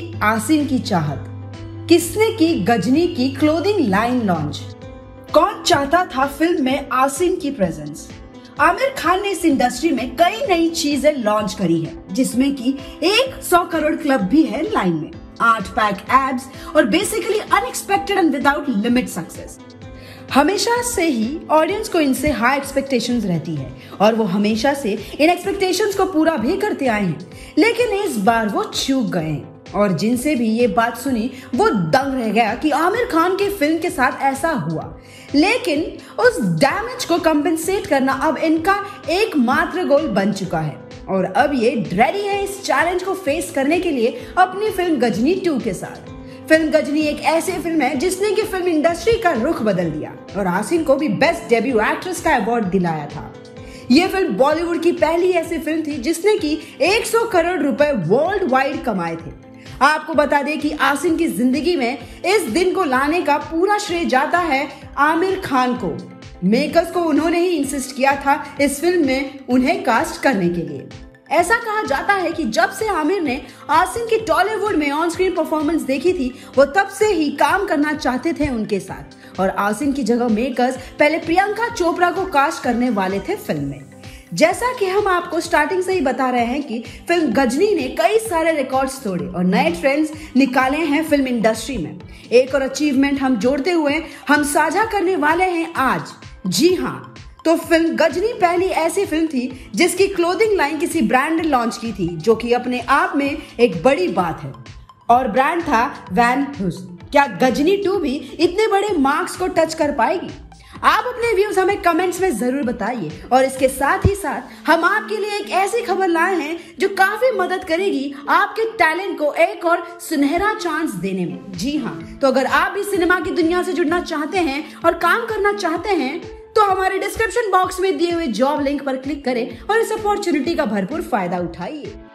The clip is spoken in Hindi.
आसिम की चाहत? किसने की गजनी की क्लोथिंग लाइन लॉन्च? कौन चाहता था फिल्म में आसिम की प्रेजेंस? आमिर खान ने इस इंडस्ट्री में कई नई चीजें लॉन्च करी है, जिसमें कि 100 करोड़ क्लब भी है लाइन में, 8 पैक एब्स और basically unexpected and without limit success. हमेशा से ही ऑडियंस को इनसे हाई एक्सपेक्टेशंस रहती है और वो हमेशा से इन एक्सपेक्टेशंस को पूरा भी करते आए हैं, लेकिन इस बार वो चूक गए हैं और जिनसे भी ये बात सुनी वो दंग रह गया कि आमिर खान की फिल्म के साथ ऐसा हुआ। लेकिन उस डैमेज को कंपेंसेट करना अब इनका एकमात्र गोल बन चुका है और अब ये रेडी है इस चैलेंज को फेस करने के लिए अपनी फिल्म गजनी 2 के साथ। फिल्म गजनी एक ऐसी फिल्म है जिसने की फिल्म इंडस्ट्री का रुख बदल दिया और आसिम को भी बेस्ट डेब्यू एक्ट्रेस का अवार्ड दिलाया था। ये फिल्म बॉलीवुड की पहली ऐसी फिल्म थी जिसने की 100 करोड़ रुपए वर्ल्ड वाइड कमाए थे। आपको बता दें कि आसिम की जिंदगी में इस दिन को लाने का पूरा श्रेय जाता है आमिर खान को। मेकर्स को उन्होंने ही इंसिस्ट किया था इस फिल्म में उन्हें कास्ट करने के लिए। ऐसा कहा जाता है कि जब से आमिर ने आसिम की टॉलीवुड में ऑन स्क्रीन परफॉर्मेंस देखी थी, वो तब से ही काम करना चाहते थे उनके साथ और आसिम की जगह मेकर्स पहले प्रियंका चोपड़ा को कास्ट करने वाले थे फिल्म में। जैसा कि हम आपको स्टार्टिंग से ही बता रहे हैं कि फिल्म गजनी ने कई सारे रिकॉर्ड्स तोड़े और नए ट्रेंड्स निकाले हैं फिल्म इंडस्ट्री में। एक और अचीवमेंट हम जोड़ते हुए हम साझा करने वाले हैं आज। जी हाँ, तो फिल्म गजनी पहली ऐसी फिल्म थी जिसकी क्लोथिंग लाइन किसी ब्रांड ने लॉन्च की थी, जो कि अपने आप में एक बड़ी बात है और ब्रांड था वैन ह्यूज। क्या गजनी 2 भी इतने बड़े मार्क्स को टच कर पाएगी? आप अपने व्यूज हमें कमेंट्स में जरूर बताइए और इसके साथ ही साथ हम आपके लिए एक ऐसी खबर लाए हैं जो काफी मदद करेगी आपके टैलेंट को एक और सुनहरा चांस देने में। जी हाँ, तो अगर आप भी सिनेमा की दुनिया से जुड़ना चाहते हैं और काम करना चाहते हैं तो हमारे डिस्क्रिप्शन बॉक्स में दिए हुए जॉब लिंक पर क्लिक करें और इस अपॉर्चुनिटी का भरपूर फायदा उठाइए।